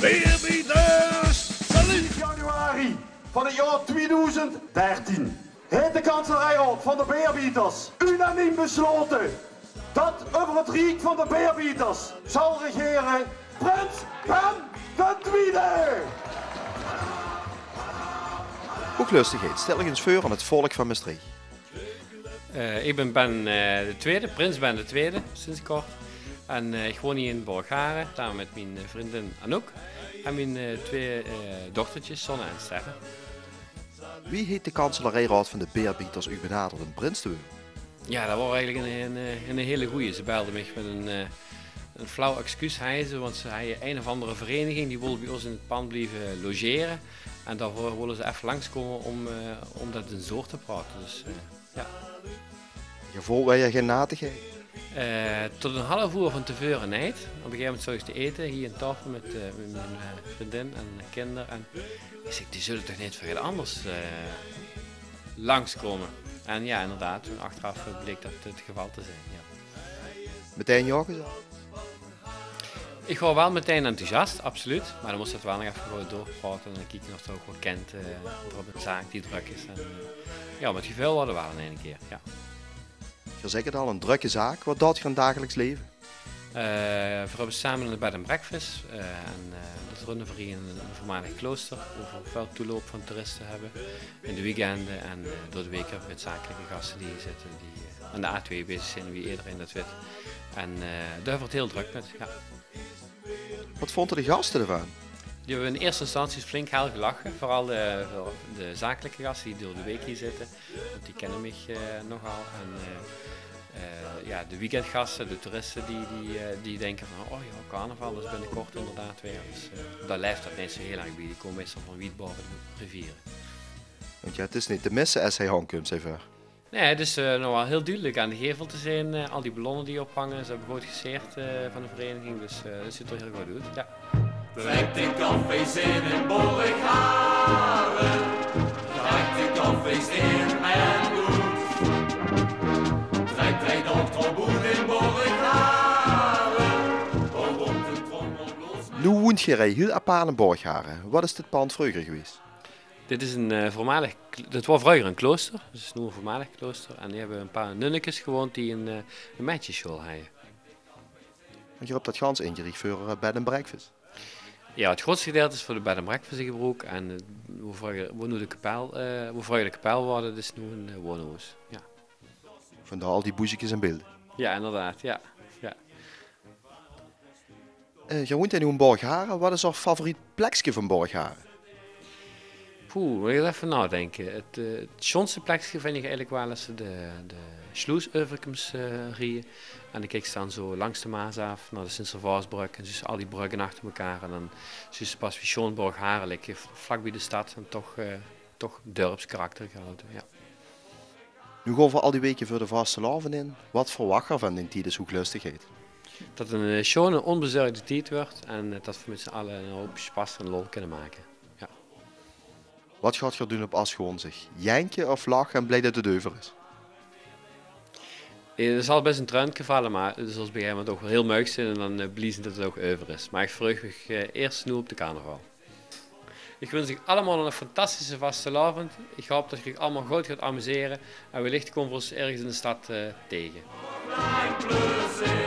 Beerbieters, salut! Januari van het jaar 2013 heeft de kanselarij van de Beerbieters unaniem besloten dat over het rijk van de Beerbieters zal regeren Prins Jan II. Hooglustigheid, stel ik eens voor aan het volk van Maastricht. Ik ben de tweede, Prins Ben de tweede, sinds kort. En ik woon hier in Borgharen, samen met mijn vriendin Anouk en mijn twee dochtertjes, Sonne en Sterre. Wie heeft de kanselarijraad van de Beerbieters u benaderd om prins te worden? Ja, dat was eigenlijk een hele goeie. Ze belde me met een flauw excuus, want ze hadden een of andere vereniging die wilde bij ons in het pand blijven logeren. En daarvoor willen ze even langskomen om dat in zoor te praten. Dus, ja. Je voelt wij geen natigheid? Tot een half uur van tevoren niet. Op een gegeven moment zou ik te eten hier in tafel met mijn vriendin en kinderen. En ik zei, die zullen toch niet voor heel anders langskomen. En ja, inderdaad, toen achteraf bleek dat het geval te zijn. Ja. Meteen ja gezegd? Ik was wel meteen enthousiast, absoluut. Maar dan moest het wel nog even gewoon doorpraten en dan kijken of het ook wel kent voor een zaak die druk is. En, ja, met gevoel hadden we wel in één keer. Ja. Je zegt het al, een drukke zaak. Wat doet je in het dagelijks leven? We hebben samen een bed and breakfast. Dat runnen we hier in een voormalig klooster. Waar we veel toeloop van toeristen hebben. In de weekenden en door de week hebben we met zakelijke gasten die hier zitten. Die aan de A2 bezig zijn, wie iedereen dat weet. En daar wordt heel druk met. Ja. Wat vonden de gasten ervan? Die hebben in eerste instantie flink heel gelachen. Vooral de zakelijke gasten die door de week hier zitten. Want die kennen mij nogal. En, ja, de weekendgasten, de toeristen die denken van oh ja, carnaval, dat is binnenkort inderdaad weer. Dus daar blijft dat niet zo heel lang bij. Die komen meestal van wiet boven de rivieren. Want ja, het is niet te missen als hij aankomt, even. Nee, het is nog wel heel duidelijk aan de gevel te zijn. Al die ballonnen die ophangen, ze hebben goed geseerd van de vereniging, dus dat ziet er heel goed uit. Ja. Trekt de cafés in Borgharen, trekt de cafés in mijn bloed. Trekt dat tromboen in Borgharen, rond de trommel bloos. Nu woont je heel apart in Borgharen. Wat is dit pand vroeger geweest? Dit is dit was vroeger een klooster, dus het is nu een voormalig klooster. En die hebben een paar nunnekes gewoond die een meisjesschool hadden. Want je hebt dat gans ingericht voor bed and breakfast. Ja, het grootste gedeelte is voor de bed and breakfast gebruikt. En hoe nu de kapel worden, dat is nu een woonhuis. Ja. Vandaar al die boezekjes en beelden. Ja, inderdaad, ja. Je woont nu in Borgharen. Wat is jouw favoriet plekje van Borgharen? Poeh, moet ik even nadenken. Het schoonste plekje vind ik eigenlijk wel als de Sluisoverkums rieën. En dan kijk je dan zo langs de Maas af naar de Sint-Servaasbrug en dus al die bruggen achter elkaar. En dan is pas wie schoon Borgharen ligt vlak bij de stad en toch dorpskarakter gehouden. Ja. Nu gaan we al die weken voor de vastelavond in. Wat verwacht je van die tijdens hooglustigheid? Dat het een schone, onbezorgde tijd wordt en dat we met z'n allen een hoop spas en lol kunnen maken. Ja. Wat gaat je doen op Aschoon zich? Janken of lachen en blij dat het over is? Er zal best een truintje vallen, maar het zal op een gegeven moment ook wel heel muig zijn en dan bliezen dat het ook over is. Maar ik verheug me eerst nu op de carnaval. Ik wens jullie allemaal een fantastische vastelavond. Ik hoop dat je je allemaal goed gaat amuseren en wellicht komen we ons ergens in de stad tegen.